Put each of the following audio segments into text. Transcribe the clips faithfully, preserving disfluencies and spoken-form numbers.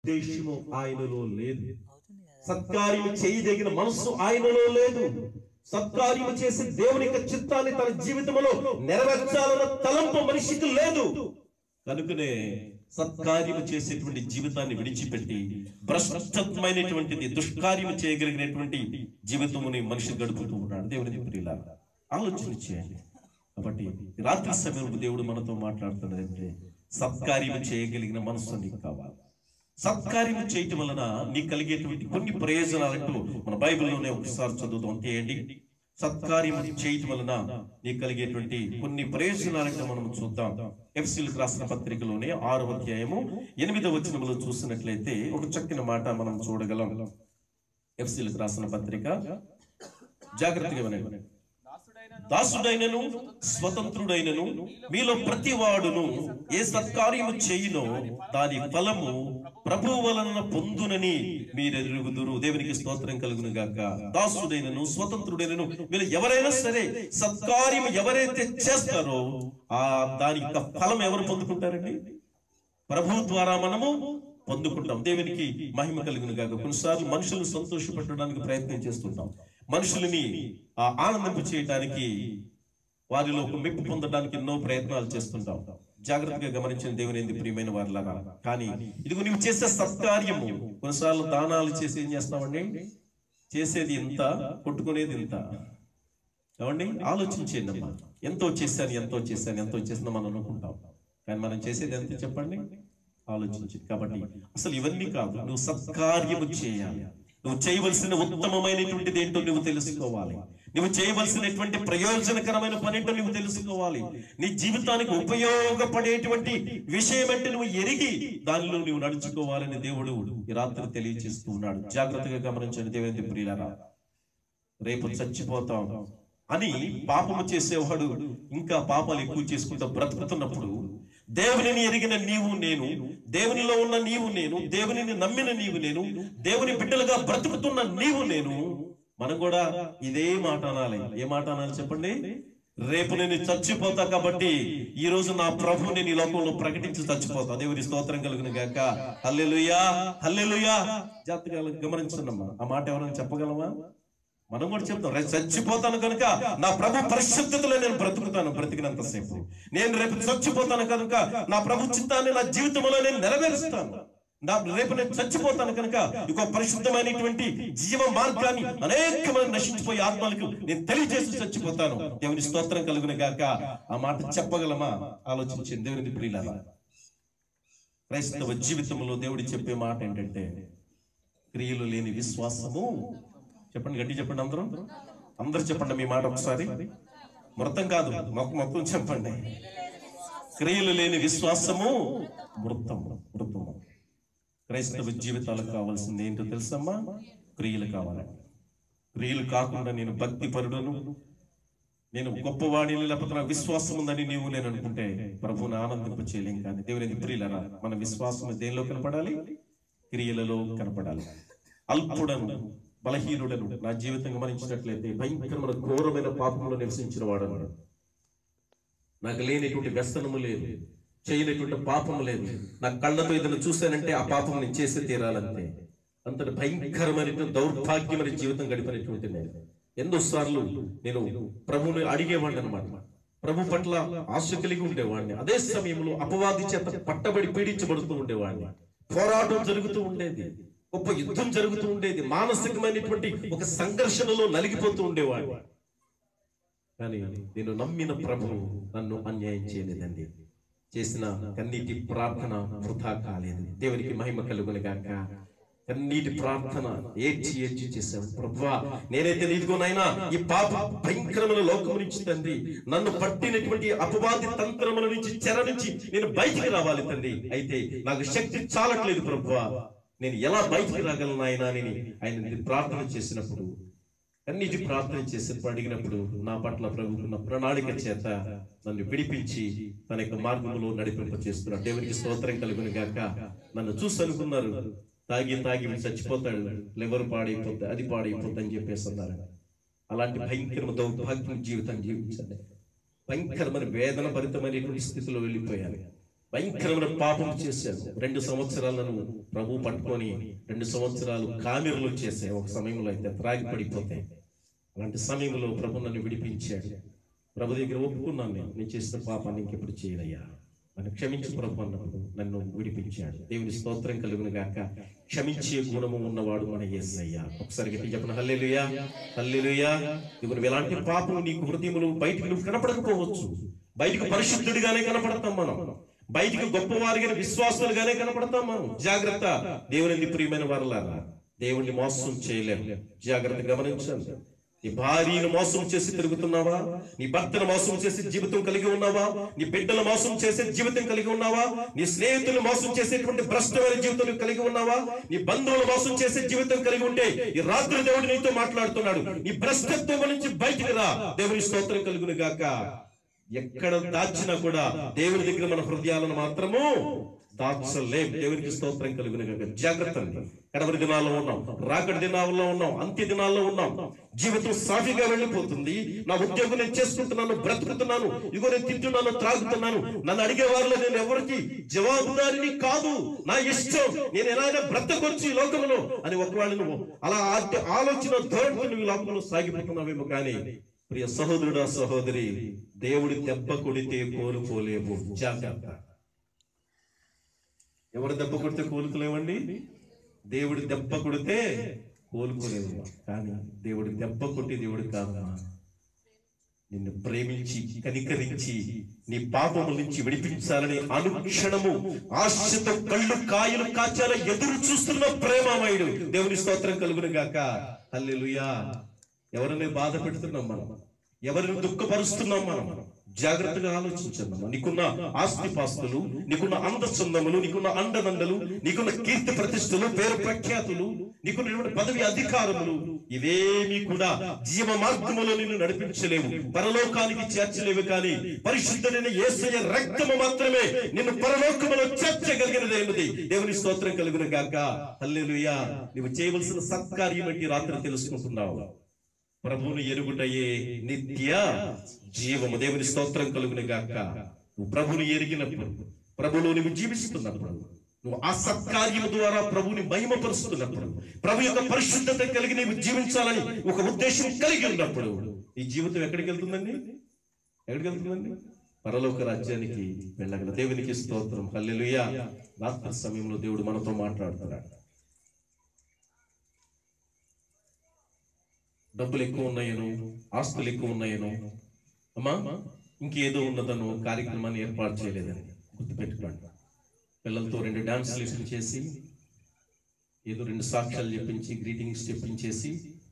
ఉద్దేశము ఆయనలో లేదు. సత్కార్యం చేయదగిన మనస్సు ఆయనలో లేదు. సత్కార్యం చేసి దేవుని యొక్క చిత్తాన్ని తన జీవితంలో నెరవేర్చాలన్న తలంపు మనిషికి లేదు. కనుకనే సత్కార్యం చేసేటువంటి జీవితాన్ని విడిచిపెట్టి భ్రష్టమైనటువంటిది దుష్కార్యం చేయగలిగినటువంటి జీవితముని మనిషి గడుపుతూ ఉన్నాడు. దేవుని ప్రియులారా, ఆలోచన చేయండి. కాబట్టి రాత్రి సమయంలో దేవుడు మనతో మాట్లాడుతున్నదంటే సత్కార్యం చేయగలిగిన మనస్సు నీకు కావాలి. సత్కార్యం చేయటం వలన నీకు కలిగేటువంటి కొన్ని ప్రయోజనాలంటూ మన బైబిల్లోనే ఒకసారి చదువుతాం. అంతేయండి, సత్కార్యం చేయటం వలన నీకు కలిగేటువంటి కొన్ని ప్రయోజనాలంటే మనం చూద్దాం. ఎఫెసీయులకు రాసిన పత్రికలోనే ఆరవ అధ్యాయము ఎనిమిదవ వచనములో చూసినట్లయితే ఒక చక్కని మాట మనం చూడగలం. ఎఫెసీయులకు రాసిన పత్రిక జాగ్రత్తగా వినండి. దాసుడైనను స్వతంత్రుడైనను మీలో ప్రతి వాడును ఏ సత్కార్యము చేయునో దాని ఫలము ప్రభువు వలన పొందునని మీరెరుగుదురు. దేవునికి స్తోత్రం కలుగును గాక. దాసుడైనను స్వతంత్రుడైనను మీరు ఎవరైనా సరే సత్కార్యం ఎవరైతే చేస్తారో ఆ దాని యొక్క ఫలం ఎవరు పొందుకుంటారండి? ప్రభువు ద్వారా మనము పొందుకుంటాం. దేవునికి మహిమ కలుగును గాక. కొన్నిసార్లు మనుషులను సంతోషపెట్టడానికి ప్రయత్నం చేస్తుంటాం. మనుషులని ఆ ఆనందింప చేయడానికి, వారిలో ఒక మెప్పు పొందడానికి ఎన్నో ప్రయత్నాలు చేస్తుంటాం. జాగ్రత్తగా గమనించిన దేవుని యందు ప్రియమైన వారిలారా, కానీ ఇదిగో నువ్వు చేసే సత్కార్యము, కొన్నిసార్లు దానాలు చేసి ఏం చేస్తామండి? చేసేది ఇంత, కొట్టుకునేది ఇంత. ఏమండి, ఆలోచించేయండి అమ్మా. ఎంతో చేశాను ఎంతో చేశాను ఎంతో చేసిన మనం అనుకుంటాం, కానీ మనం చేసేది ఎంత చెప్పండి? ఆలోచించి. కాబట్టి అసలు ఇవన్నీ కాదు, నువ్వు సత్కార్యము చేయాలి. నువ్వు చేయవలసిన ఉత్తమమైనటువంటిది ఏంటో నువ్వు తెలుసుకోవాలి. నువ్వు చేయవలసినటువంటి ప్రయోజనకరమైన పని ఏంటో నువ్వు తెలుసుకోవాలి. నీ జీవితానికి ఉపయోగపడేటువంటి విషయం అంటే నువ్వు ఎరిగి దానిలో నువ్వు నడుచుకోవాలని దేవుడు ఈ రాత్రి తెలియజేస్తూ ఉన్నాడు. జాగ్రత్తగా గమనించండి దేవుని ప్రియులారా. రేపు చచ్చిపోతాం అని పాపము చేసేవాడు ఇంకా పాపాలు ఎక్కువ చేసుకుంటూ బ్రతుకుతున్నప్పుడు, దేవునిని ఎరిగిన నీవు నేను, దేవునిలో ఉన్న నీవు నేను, దేవునిని నమ్మిన నీవు నేను, దేవుని బిడ్డలుగా బ్రతుకుతున్న నీవు నేను, మనం కూడా ఇదే మాట అనాలి. ఏ మాట అనాలి చెప్పండి? రేపు నేను చచ్చిపోతా కాబట్టి ఈ రోజు నా ప్రభువు నేను ఈ లోకంలో ప్రకటించి చచ్చిపోతా. దేవుని స్తోత్రం కలుగును గాక. హల్లెలూయా, హల్లెలూయా. జాగ్రత్తగా గమనించండమ్మా. ఆ మాట ఎవరైనా చెప్పగలమా? మనం కూడా చెప్తాం, రేపు చచ్చిపోతాను కనుక నా ప్రభు పరిశుద్ధతలో నేను బ్రతుకుతాను. బ్రతికినంతసేపు నేను రేపు చచ్చిపోతాను కనుక నా ప్రభు చిత్తాన్ని నా జీవితంలో నేను నెరవేరుస్తాను. నా రేపు నేను చచ్చిపోతాను కనుక ఇంకో పరిశుద్ధమైనటువంటి జీవ మార్గాన్ని అనేక మంది నశించిపోయే ఆత్మలకు నేను తెలియజేసి చచ్చిపోతాను. దేవుని స్తోత్రం కలుగును గాక. ఆ మాట చెప్పగలమా? ఆలోచించండి దేవుని ప్రియులారా. క్రైస్తవ జీవితంలో దేవుడి చెప్పే మాట ఏంటంటే, క్రియలు లేని విశ్వాసము, చెప్పండి గట్టి చెప్పండి, అందరూ అందరూ చెప్పండి మీ మాట ఒకసారి. మృతం కాదు, మొక్క మొత్తం చెప్పండి. క్రియలు లేని విశ్వాసము మృతము, మృతము. క్రైస్తవ జీవితాలకు కావాల్సింది ఏంటో తెలుసమ్మా? క్రియలు కావాలండి. క్రియలు కాకుండా నేను భక్తి పరుడను, నేను గొప్పవాడిని, లేకపోతే నాకు విశ్వాసం ఉందని నీవు నేను అనుకుంటే ప్రభువుని ఆనందింప చేయలేం. కానీ దేవుని ప్రియులారా, మన విశ్వాసం దేనిలో కనపడాలి? క్రియలలో కనపడాలి. అల్పుడను, బలహీనుడను నా జీవితం గమనించినట్లయితే భయంకరమైన ఘోరమైన పాపంలో నివసించిన వాడను. నాకు లేనిటువంటి వ్యసనము లేదు, చేయనటువంటి పాపము లేదు. నా కళ్ళతో ఏదైనా చూశానంటే ఆ పాపం నేను చేసి తీరాలంటే. అంతటి భయంకరమైన దౌర్భాగ్యమైన జీవితం గడిపినటువంటి నేను ఎన్నోసార్లు నేను ప్రభువుని అడిగేవాడిని అనమాట. ప్రభు పట్ల ఆశ కలిగి ఉండేవాడిని. అదే సమయంలో అపవాది చేత పట్టబడి పీడించబడుతూ ఉండేవాడిని. పోరాటం జరుగుతూ ఉండేది, గొప్ప యుద్ధం జరుగుతూ ఉండేది, మానసికమైనటువంటి ఒక సంఘర్షణలో నలిగిపోతూ ఉండేవాడిని. కానీ నేను నమ్మిన ప్రభువు నన్ను అన్యాయం చేయలేదండి. చేసిన కన్నీటి ప్రార్థన వృధా కాలేదు. దేవునికి మహిమ కలుగును గాక. కన్నీటి ప్రార్థన ఏడ్చి ఏడ్చి చేశాను. ప్రభువా, నేనైతే నీదిగోనైనా ఈ పాప భయంకరమైన లోకము నుంచి తండ్రి, నన్ను పట్టినటువంటి అపవాది తంత్రముల నుంచి, చెర నుంచి నేను బయటికి రావాలి తండ్రి. అయితే నాకు శక్తి చాలట్లేదు ప్రభువా, నేను ఎలా బయటికి రాగలను ఆయన అని ఆయన ప్రార్థన చేసినప్పుడు, అన్నిటి ప్రార్థన చేసినప్పుడు అడిగినప్పుడు నా పట్ల ప్రభుకున్న ప్రణాళిక చేత నన్ను విడిపించి తన యొక్క మార్గంలో నడిపింప చేస్తున్నాడు. దేవునికి స్తోత్రం కలుగును గాక. నన్ను చూసి అనుకున్నారు, తాగి తాగి చచ్చిపోతాడు, లివర్ పాడైపోద్ది, అది పాడైపోద్ది అని చెప్పేసి అన్నారు. అలాంటి భయంకరమైన దౌర్భాగ్యం జీవితం జీవించండి. భయంకరమైన వేదన భరితమైనటువంటి స్థితిలో వెళ్ళిపోయారు. భయంకరమైన పాపం చేశాను. రెండు సంవత్సరాలను ప్రభు పట్టుకొని రెండు సంవత్సరాలు కామెరులు చేశాయి. ఒక సమయంలో అయితే త్రాగి పడిపోతే, అలాంటి సమయంలో ప్రభు నన్ను విడిపించాడు. ప్రభు దగ్గర ఒప్పుకున్నాను, నేను నేను చేసిన పాపాన్ని ఇంకెప్పుడు చేయనయ్యా, నన్ను క్షమించి ప్రభు అన్నప్పుడు నన్ను విడిపించాడు. దేవుని స్తోత్రం కలుగును గాక. క్షమించే గుణము ఉన్నవాడు మన యేసయ్య. ఒకసారి గట్టి చెప్పండి హల్లెలూయా, హల్లెలూయా. ఇప్పుడు ఎలాంటి పాపం నీకు హృదయములు బయటికి నువ్వు కనపడకపోవచ్చు, బయటకు పరిశుద్ధుడిగానే కనపడతాం మనం, బయటికి గొప్పవారిగా విశ్వాసులుగానే కనపడతాం మనం. జాగ్రత్త, దేవుని ప్రియమైన వారలారా, దేవుణ్ణి మోసం చేయలేము. జాగ్రత్త గమనించండి. నీ భార్యను మోసం చేసి తిరుగుతున్నావా? నీ భర్తను మోసం చేసి జీవితం కలిగి ఉన్నావా? నీ బిడ్డలు మోసం చేసే జీవితం కలిగి ఉన్నావా? నీ స్నేహితులు మోసం చేసేటువంటి భ్రష్టమైన జీవితం కలిగి ఉన్నావా? నీ బంధువులు మోసం చేసే జీవితం కలిగి ఉంటే ఈ రాత్రి దేవుడు నీతో మాట్లాడుతున్నాడు. నీ భ్రష్టత్వం నుంచి బయటికి రా. దేవుని స్తోత్రం కలుగును గాక. ఎక్కడ దాచినా కూడా దేవుని దగ్గర మన హృదయాలను మాత్రము దాచలేం. దేవునికి స్తోత్రం కలుగును గాక. జాగ్రత్త. కడవరి దినాల్లో ఉన్నాం, రాకడి దినాల్లో ఉన్నాం, అంత్య దినాల్లో ఉన్నాం. జీవితం సాఫీగా వెళ్ళిపోతుంది. నా ఉద్యోగం నేను చేసుకుంటున్నాను, బ్రతుకుతున్నాను, ఇగో నేను తింటున్నాను, త్రాగుతున్నాను. నన్ను అడిగే వారిలో నేను ఎవరికి జవాబుదారిని కాదు, నా ఇష్టం, నేను ఎలా బ్రతకొచ్చు ఈ లోకంలో అని ఒకవేళ నువ్వు అలా ఆలోచన ధోరణితో నువ్వు ఈ లోకంలో సాగిపోతున్నావేమో. కానీ ప్రియ సహోదరుడా, సహోదరి, దేవుడి దెబ్బ కొడితే కోలుకోలేవు. జాగ్రత్త. ఎవరు దెబ్బ కొడితే కోలుకోలేవండి? దేవుడి దెబ్బ కొడితే కోలుకోలేవు. కానీ దేవుడి దెబ్బ కొట్టి దేవుడు కాదా, నిన్ను ప్రేమించి కనికరించి నీ పాపముల నుంచి విడిపించాలని అనుక్షణము ఆశతో కళ్ళు కాయలు కాచాల ఎదురు చూస్తున్న ప్రేమమయుడు. దేవుని స్తోత్రం కలుగును గాక. హల్లెలూయా. ఎవరిని బాధ పెడుతున్నాం మనం? ఎవరిని దుఃఖపరుస్తున్నాం మనం? జాగ్రత్తగా ఆలోచించండి. నీకున్న ఆస్తిపాస్తులు, నీకున్న అందచందములు, నీకున్న అండదండలు, నీకున్న కీర్తి ప్రతిష్టలు, పేరు ప్రఖ్యాతులు, నీకున్నటువంటి పదవి అధికారములు, ఇవేమీ కూడా జీవ మార్గములో నిన్ను నడిపించలేవు, పరలోకానికి చేర్చలేవు. కానీ పరిశుద్ధుడైన యేసయ్య రక్తము మాత్రమే నిన్ను పరలోకములో చేర్చగలిగినది. దేవుని స్తోత్రం కలుగును గాక. హల్లెలూయా. నువ్వు చేయవలసిన సత్కార్యం ఏంటి రాత్రి తెలుసుకుంటున్నావు? ప్రభువును ఎరుగుటయే నిత్య జీవము. దేవుని స్తోత్రం కలుగును గాక. నువ్వు ప్రభువుని ఎరిగినప్పుడు, ప్రభువులో నువ్వు జీవిస్తున్నప్పుడు, నువ్వు ఆ సత్కార్యము ద్వారా ప్రభువుని మహిమపరుస్తున్నప్పుడు, ప్రభు యొక్క పరిశుద్ధత కలిగి నీవు జీవించాలని ఒక ఉద్దేశం కలిగి ఉన్నప్పుడు ఈ జీవితం ఎక్కడికి వెళ్తుందండి? ఎక్కడికి వెళ్తుందండి? పరలోక రాజ్యానికి వెళ్ళగల. దేవునికి స్తోత్రం. హల్లెలూయా. రాత్రి సమయంలో దేవుడు మనతో మాట్లాడుతున్నాడు. డబ్బులు ఎక్కువ ఉన్నాయను, ఆస్తులు ఎక్కువ ఉన్నాయను, అమ్మా ఇంకేదో ఉన్నదను కార్యక్రమాన్ని ఏర్పాటు చేయలేదని గుర్తుపెట్టుకోండి. పిల్లలతో రెండు డాన్స్ లెసన్లు చేసి, ఏదో రెండు సాక్ష్యాలు చెప్పించి, గ్రీటింగ్స్ చెప్పించేసి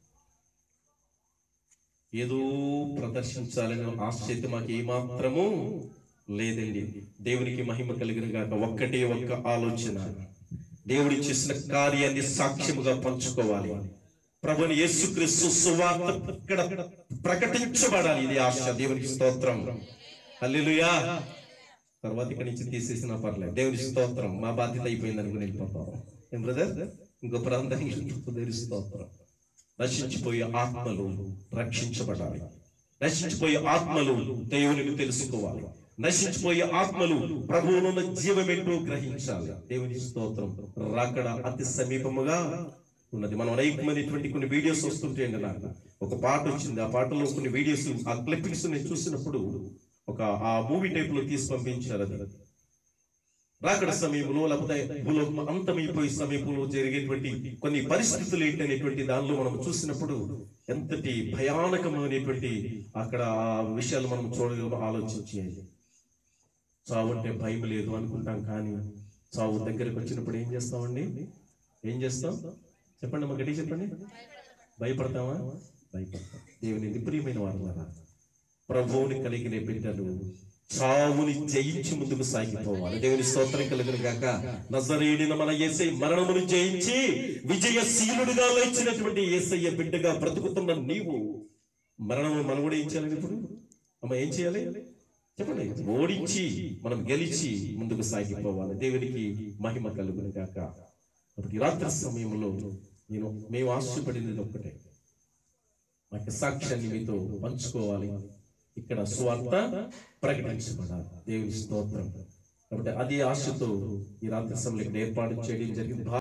ఏదో ప్రదర్శించాలని ఆశ అయితే మాకు ఏమాత్రము లేదండి. దేవునికి మహిమ కలిగిన గాక. ఒక్కటే ఒక్క ఆలోచన, దేవుడి చేసిన కార్యాన్ని సాక్ష్యముగా పంచుకోవాలి. ప్రభుని యేసుక్రీస్తు సువార్త ఇక్కడ ప్రకటించబడాలి. ఇది ఆశ. దేవునికి స్తోత్రం. హల్లెలూయా. తర్వాత ఇక్కడి నుంచి తీసేసినా పర్లేదు. దేవుని స్తోత్రం. మా బాధ్యత అయిపోయింది అనుకుని వెళ్ళిపోతాం. ఏం బ్రదర్? ఇంకో ప్రాంతానికి దేవుని స్తోత్రం. నశించిపోయే ఆత్మలు రక్షించబడాలి. నశించిపోయే ఆత్మలు దేవునికి తెలుసుకోవాలి. నశించిపోయే ఆత్మలు ప్రభువునున్న జీవమేంటో గ్రహించాలి. దేవుని స్తోత్రం. రాకడ అతి సమీపముగా ఉన్నది. మనం అనేకమైనటువంటి కొన్ని వీడియోస్ వస్తుంటాయండి. నాకు ఒక పాట వచ్చింది, ఆ పాటలో కొన్ని వీడియోస్, ఆ క్లిప్పింగ్స్ నేను చూసినప్పుడు ఒక ఆ మూవీ టైప్ లో తీసి పంపించారు. అది రాకడ సమయంలో లేకపోతే భూలోకం అంతమైపోయే సమయంలో జరిగేటువంటి కొన్ని పరిస్థితులు ఏంటనేటువంటి దానిలో మనం చూసినప్పుడు ఎంతటి భయానకమైనటువంటి అక్కడ ఆ విషయాలు మనం చూడగలం, ఆలోచించేది. చావు అంటే భయం లేదు అనుకుంటాం, కానీ చావు దగ్గరకు వచ్చినప్పుడు ఏం చేస్తామండి? ఏం చేస్తాం చెప్పండి, మా గట్టి చెప్పండి. భయపడతామా? భయపడతాం. దేవుని ప్రియమైన వారు, ప్రభువుని కలిగిన బిడ్డలు చావుని జయించి ముందుకు సాగిపోవాలి. దేవుని స్తోత్రం కలుగును గాక. నజరేయుడైన మన యేసయ్య మరణమును జయించి విజయశీలుడిగా లేచినటువంటి యేసయ్య బిడ్డగా బ్రతుకుతున్న నీవు మరణము మనం కూడా ఏం చేయాలి? ఇప్పుడు అమ్మ ఏం చేయాలి చెప్పండి? ఓడించి మనం గెలిచి ముందుకు సాగిపోవాలి. దేవునికి మహిమ కలుగును గాక. కాబట్టి రాత్రి సమయంలో నేను మేము ఆశపడినది ఒక్కటే, మాకు సాక్ష్యాన్ని మీతో పంచుకోవాలి. ఇక్కడ స్వార్థ ప్రకటించబడాలి. దేవుని స్తోత్రం. కాబట్టి అది ఆశతో ఈ రాత్రి సమయంలో ఇక్కడ ఏర్పాటు చేయడం జరిగింది.